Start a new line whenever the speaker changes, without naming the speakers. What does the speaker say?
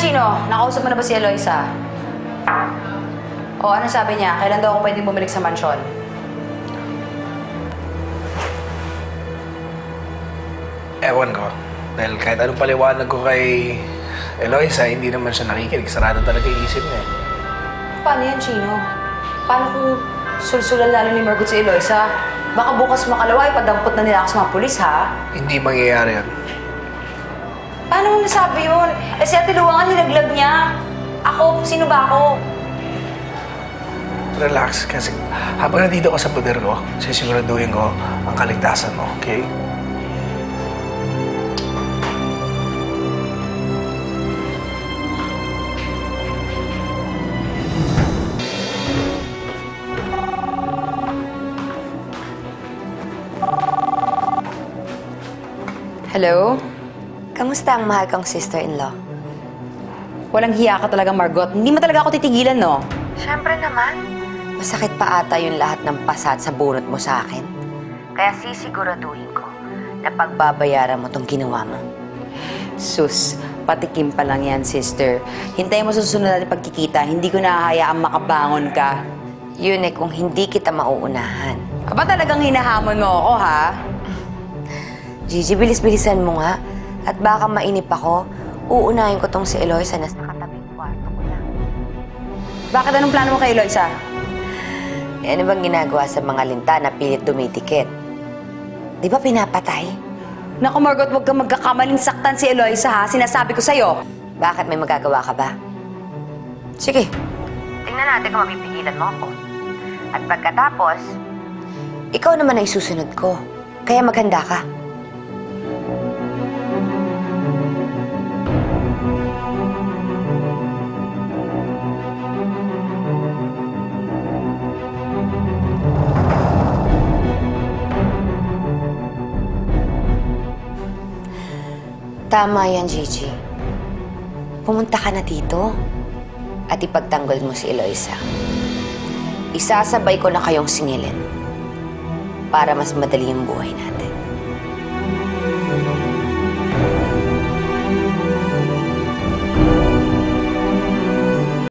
Chino, nakausap mo na ba si Eloisa? O, ano sabi niya? Kailan daw ako pwedeng bumalik sa mansyon?
Ewan ko. Dahil kahit anong paliwanag ko kay Eloisa, hindi naman siya nakikinig. Sarado talaga yung isip niya.
Paano yan, Chino? Paano kung sulsulan lalo ni Margot si Eloisa? Baka bukas makalawa, ipadampot na nila ako sa mga pulis, ha?
Hindi mangyayari yan.
Paano mo nasabi yun? Eh, si Ate Luwangan, nilaglag niya. Ako, sino ba ako?
Relax, kasi habang nandito ka sa poder ko, sisiguraduhin ko ang kaligtasan mo, okay?
Hello?
Kamusta ang mahal kong sister-in-law?
Walang hiya ka talaga, Margot. Hindi mo talaga ako titigilan, no?
Siyempre naman. Masakit pa ata yung lahat ng pasat sa bunot mo sa akin. Kaya sisiguraduhin ko na pagbabayaran mo tong ginawa mo.
Sus, patikim pa lang yan, sister. Hintayin mo susunod natin pagkikita. Hindi ko nahahayaang makabangon ka.
Yun eh kung hindi kita mauunahan.
Aba talagang hinahamon mo ako, ha?
Gigi, bilis-bilisan mo nga. At baka mainip ako, uunahin ko tong si Eloisa na sa katabing kwarto ko lang.
Bakit anong plano mo kay Eloisa?
Eh, ano bang ginagawa sa mga linta na pilit dumitikit? Di ba pinapatay?
Naku, Margot, huwag kang magkakamaling saktan si Eloisa, ha? Sinasabi ko sa'yo.
Bakit may magagawa ka ba? Sige, tingnan natin kung mapipigilan mo ako. At pagkatapos, ikaw naman ang isusunod ko. Kaya maghanda ka. Tama yan, Gigi. Pumunta ka na dito at ipagtanggol mo si Eloisa. Isasabay ko na kayong singilin para mas madali yung buhay natin.